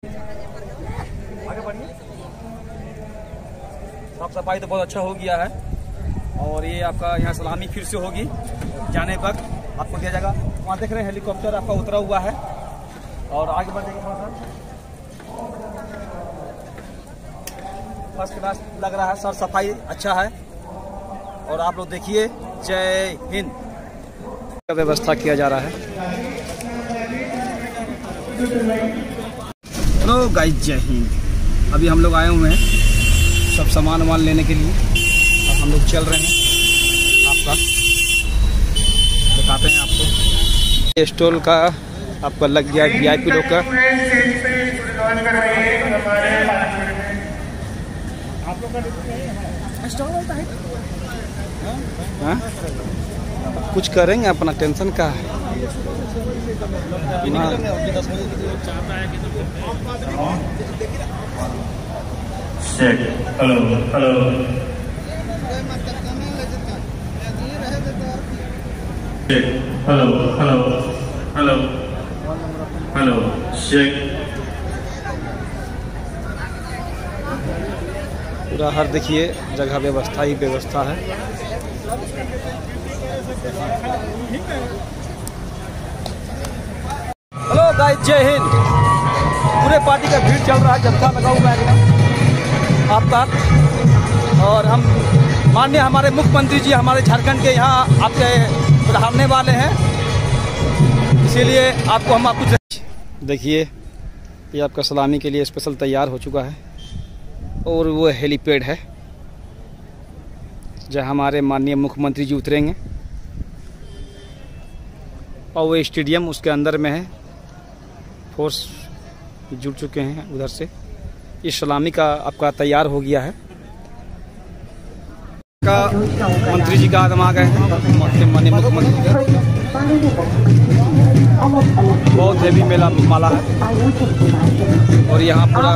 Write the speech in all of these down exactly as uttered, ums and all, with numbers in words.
आगे बढ़िए। साफ सफाई तो बहुत अच्छा हो गया है और ये आपका यहाँ सलामी फिर से होगी जाने पर आपको दिया जाएगा। वहाँ देख रहे हैं हेलीकॉप्टर आपका उतरा हुआ है और आगे बढ़ जाएगा थोड़ा सा। फर्स्ट क्लास लग रहा है, साफ सफाई अच्छा है और आप लोग देखिए। जय हिंद का व्यवस्था किया जा रहा है। हेलो गाइस, जय हिंद। अभी हम लोग आए हुए हैं सब सामान वामान लेने के लिए। अब हम लोग चल रहे हैं, आपका बताते हैं आपको। ये स्टॉल का आपका लग गया वी आई पी लोग का। आप लोग का स्टॉल होता है। हाँ? कुछ करेंगे, अपना टेंशन का है। Hello hello hello hello hello hello Sheikh. पूरा हर देखिए जगह व्यवस्था ही व्यवस्था है। हेलो गाइस, जय हिंद। पूरे पार्टी का भीड़ चल रहा है, जत्था लगा हुआ है आपका। और हम माननीय हमारे मुख्यमंत्री जी हमारे झारखंड के यहाँ आपके पधारने वाले हैं, इसीलिए आपको हम आपको देखिए। ये आपका सलामी के लिए स्पेशल तैयार हो चुका है और वो हेलीपैड है जहाँ हमारे माननीय मुख्यमंत्री जी उतरेंगे और वो स्टेडियम उसके अंदर में है। फोर्स जुड़ चुके हैं उधर से। ये सलामी का आपका तैयार हो गया है। का मंत्री जी का आगम आ गए हैं, माननीय मुख्यमंत्री का। बहुत हेवी मेला माला है और यहाँ पूरा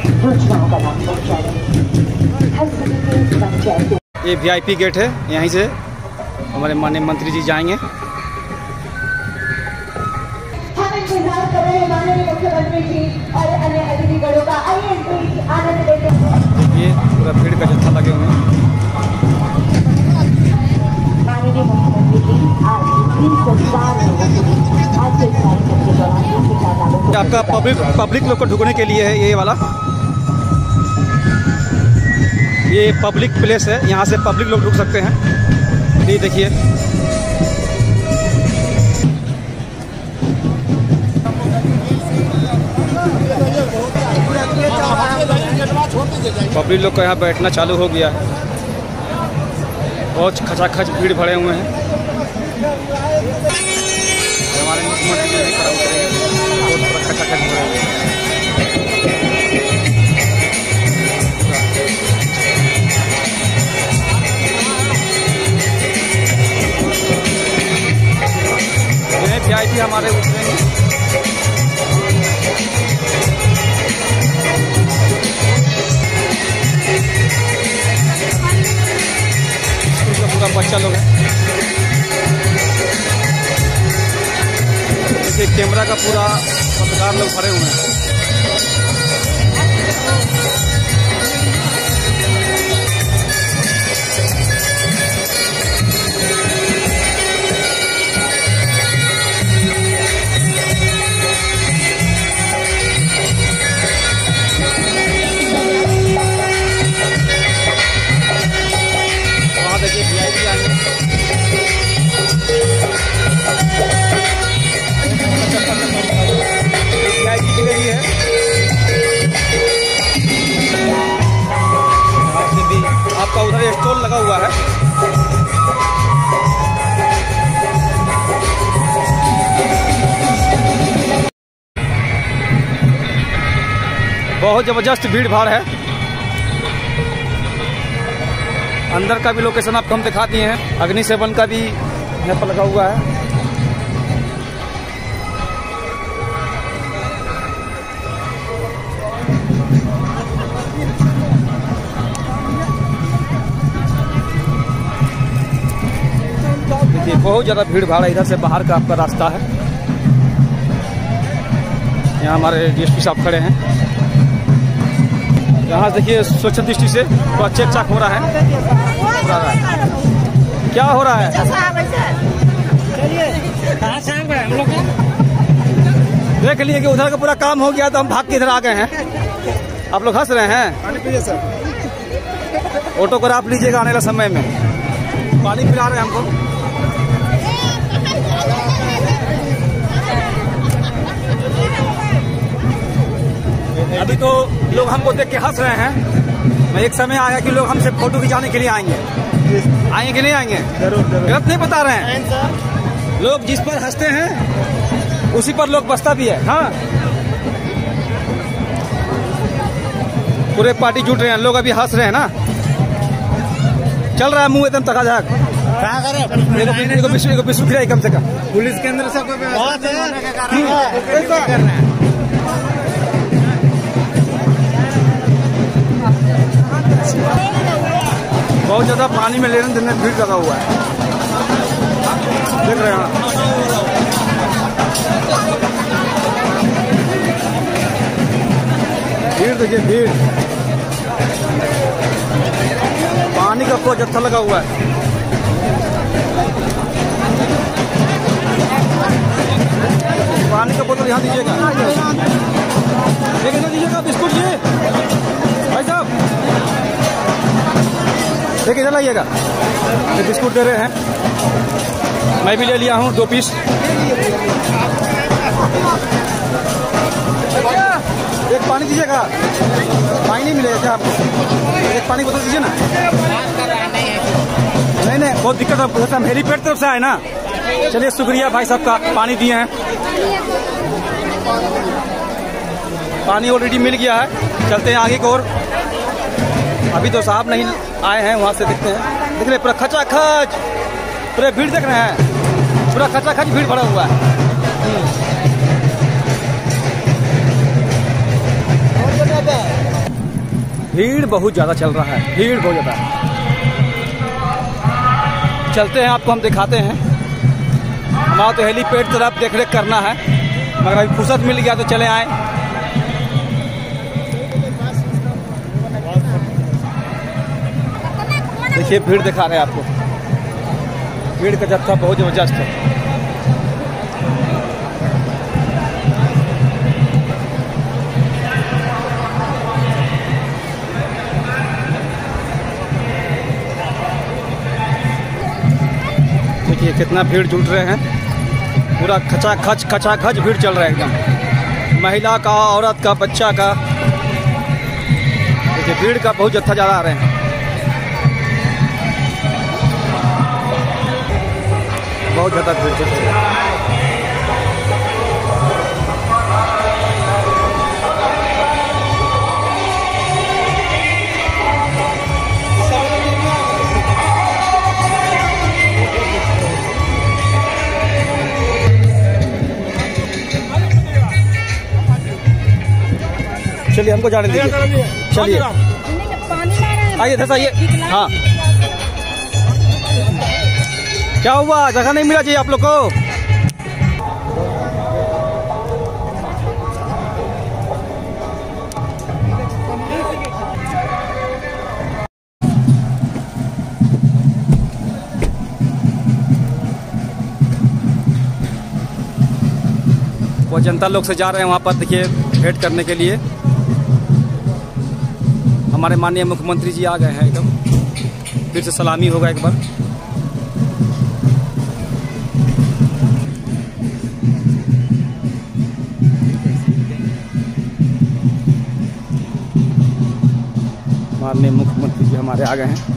ये वी आई पी गेट है। यहीं से हमारे माननीय मंत्री जी जाएंगे। ये पूरा भीड़ का जत्था लगे हुए हैं। आपका पब्लिक पब्लिक लोग को ढुकने के लिए है ये वाला। ये पब्लिक प्लेस है, यहाँ से पब्लिक लोग ढुक सकते हैं। ये देखिए पब्लिक लोग को यहाँ बैठना चालू हो गया है। बहुत खचाखच भीड़ भरे हुए हैं। हमारे मुख्यमंत्री जी बहुत बड़ा खचाखच भरे हुए हैं। वी आई पी हमारे उतरेंगे। पूरा बच्चा लोग है। देखिए कैमरा का पूरा पत्रकार लोग भरे हुए हैं। वहाँ देखिए वी आई पी आएंगे। वी आई पी की गई है। आपसे भी आपका उधर स्टॉल लगा हुआ है। बहुत जबरदस्त भीड़ भाड़ है। अंदर का भी लोकेशन आपको हम दिखा दिए हैं। अग्नि सेवन का भी यहाँ पर लगा हुआ है। देखिए बहुत ज़्यादा भीड़ भाड़ है। इधर से बाहर का आपका रास्ता है। यहाँ हमारे डीएसपी साहब खड़े हैं। यहाँ देखिए स्वच्छ दृष्टि से थोड़ा चेक चाक हो रहा है। क्या हो रहा है? देख लिए कि उधर का पूरा काम हो गया तो हम भाग के इधर आ गए हैं। आप लोग हंस रहे हैं। ऑटोग्राफ लीजिएगा आने वाले समय में। पानी पिला रहे हैं हमको। अभी तो लोग हमको देख के हंस रहे हैं। मैं एक समय आया कि लोग हमसे फोटो खिंचाने के लिए आएंगे। आएंगे कि नहीं आएंगे? गलत नहीं बता रहे हैं। लोग जिस पर हंसते हैं उसी पर लोग बसता भी है। हाँ, पूरे पार्टी जुट रहे हैं। लोग अभी हंस रहे हैं ना। चल रहा है मुंह एकदम तकाझक। क्या करे? विश्व खिलाई कम से कम। पुलिस के अंदर से कोई बहुत ज्यादा पानी में लेने देने भीड़ लगा हुआ है। देख रहे हैं भीड़, देखिए भीड़। पानी का पूरा जत्था लगा हुआ है। पानी का बोतल यहाँ दीजिएगा, लेकिन दीजिएगा बिस्कुट जी भाई साहब, देखिए इधर लाइएगा। ये बिस्कुट दे रहे हैं, मैं भी ले लिया हूँ दो पीस। एक पानी दीजिएगा। पानी नहीं मिलेगा क्या आपको? एक पानी बोतल दीजिए ना। नहीं नहीं, बहुत दिक्कत है। हम हेलीपैड तरफ से आए ना। चलिए शुक्रिया भाई साहब का, पानी दिए हैं। पानी ऑलरेडी मिल गया है। चलते हैं आगे की ओर। अभी तो साहब नहीं आए हैं, वहां से देखते हैं। देख रहे पूरा खचाखच, पूरे भीड़ देख रहे हैं। पूरा खचाखच भीड़ भरा हुआ है। भीड़ बहुत ज्यादा चल रहा है। भीड़ बहुत ज्यादा है। चलते हैं, आपको हम दिखाते हैं। हमारा तो हेलीपैड तरफ देख रेख करना है, मगर अभी फुर्सत मिल गया तो चले आए। देखिए भीड़ दिखा रहे हैं आपको। भीड़ का जत्था बहुत जबरदस्त है। देखिए कितना भीड़ जुट रहे हैं। पूरा खचा खच खचा खच भीड़ चल रहा है एकदम। महिला का, औरत का, बच्चा का। देखिए भीड़ का बहुत जत्था ज्यादा आ रहे हैं। बहुत ज्यादा भीड़ चल रही है। चलिए हमको जाने दीजिए। चलिए आइए इधर आइए। हाँ, क्या हुआ? जगह नहीं मिला चाहिए आप लोग को? वो जनता लोग से जा रहे हैं वहाँ पर, देखिए भेंट करने के लिए। हमारे माननीय मुख्यमंत्री जी आ गए हैं एकदम। फिर से सलामी होगा एक बार। माननीय मुख्यमंत्री जी हमारे आ गए हैं।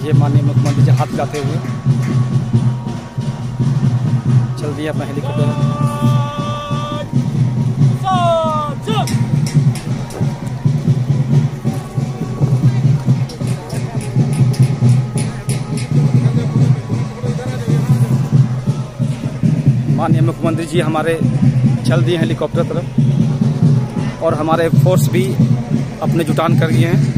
देखिए माननीय मुख्यमंत्री जी हाथ जाते हुए चल दिया अपना हेलीकॉप्टर। माननीय मुख्यमंत्री जी हमारे चल दिए हेलीकॉप्टर तरफ और हमारे फोर्स भी अपने जुटान कर दिए हैं।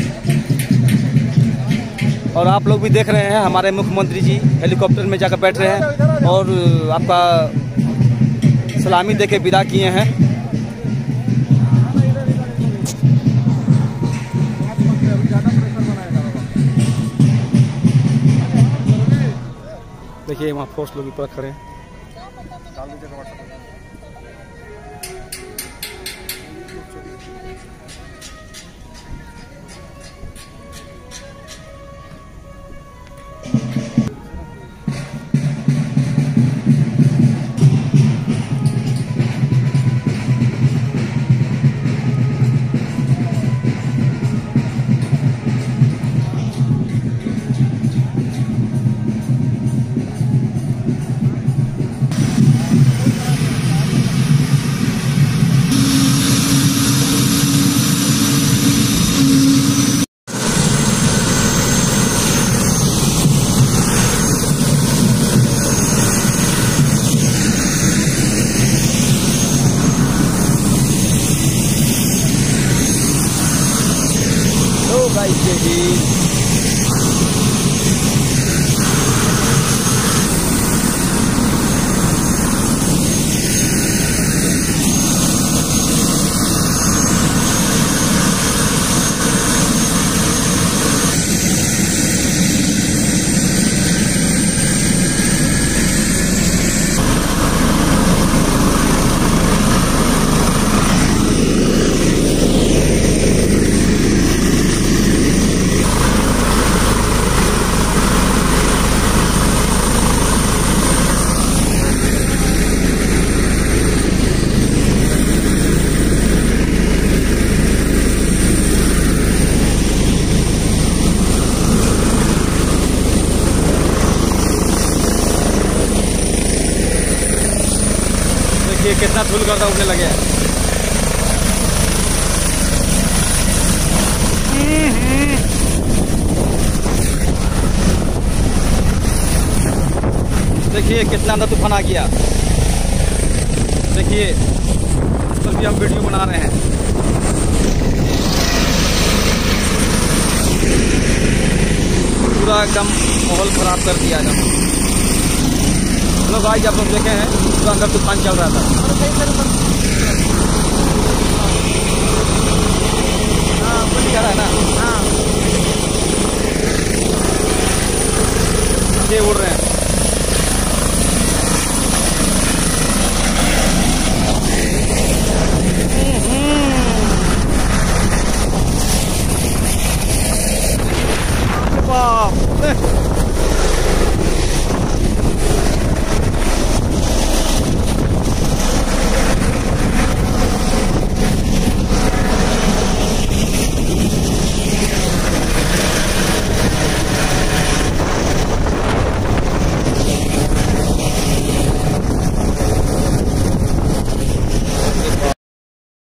और आप लोग भी देख रहे हैं हमारे मुख्यमंत्री जी हेलीकॉप्टर में जाकर बैठ रहे हैं और आपका सलामी देके विदा किए हैं। देखिए वहाँ फोर्स लोग भी पूरा खड़े हैं। कितना धूल गर्दा उड़ने लगे हैं। देखिए कितना अंदर तूफान आ गया। देखिए इस पर भी हम वीडियो बना रहे हैं। पूरा एकदम माहौल खराब कर दिया एकदम। लोग भाई जब लोग देखे हैं तो अंदर तूफान चल रहा था। हाँ बोली कर रहा है ना। हाँ